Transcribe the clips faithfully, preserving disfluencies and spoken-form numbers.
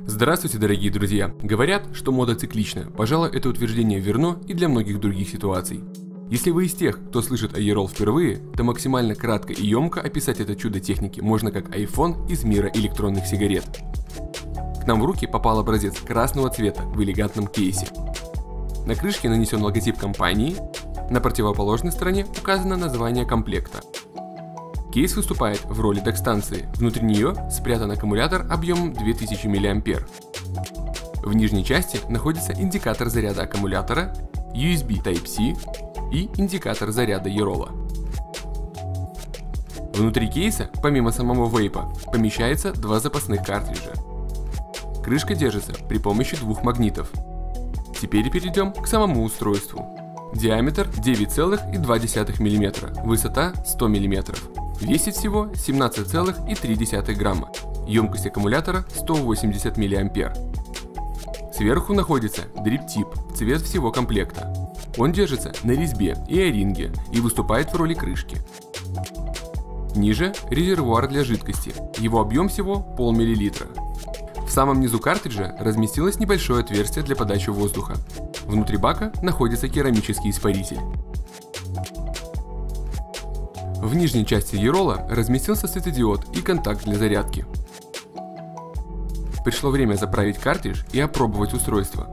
Здравствуйте, дорогие друзья! Говорят, что мода циклична. Пожалуй, это утверждение верно и для многих других ситуаций. Если вы из тех, кто слышит о E-Roll впервые, то максимально кратко и емко описать это чудо техники можно как iPhone из мира электронных сигарет. К нам в руки попал образец красного цвета в элегантном кейсе. На крышке нанесен логотип компании, на противоположной стороне указано название комплекта. Кейс выступает в роли док-станции, внутри нее спрятан аккумулятор объемом две тысячи миллиампер. В нижней части находится индикатор заряда аккумулятора, ю эс би Type-C и индикатор заряда E-Roll. Внутри кейса, помимо самого вейпа, помещается два запасных картриджа. Крышка держится при помощи двух магнитов. Теперь перейдем к самому устройству. Диаметр девять целых две десятых миллиметра, высота сто миллиметров. Весит всего семнадцать целых три десятых грамма. Емкость аккумулятора сто восемьдесят миллиампер. Сверху находится дрип-тип, цвет всего комплекта. Он держится на резьбе и о-ринге и выступает в роли крышки. Ниже резервуар для жидкости, его объем всего полмиллилитра. В самом низу картриджа разместилось небольшое отверстие для подачи воздуха. Внутри бака находится керамический испаритель. В нижней части E-Roll разместился светодиод и контакт для зарядки. Пришло время заправить картридж и опробовать устройство.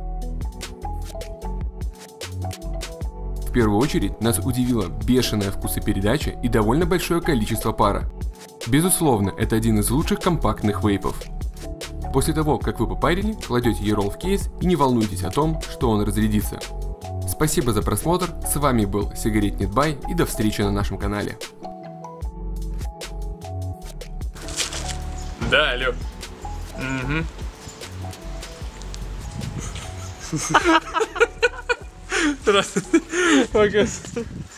В первую очередь нас удивила бешеная вкусопередача и довольно большое количество пара. Безусловно, это один из лучших компактных вейпов. После того, как вы попарили, кладете E-Roll в кейс и не волнуйтесь о том, что он разрядится. Спасибо за просмотр, с вами был Cigarette Bye и до встречи на нашем канале. Да, алло. Угу. Здравствуйте. Пока.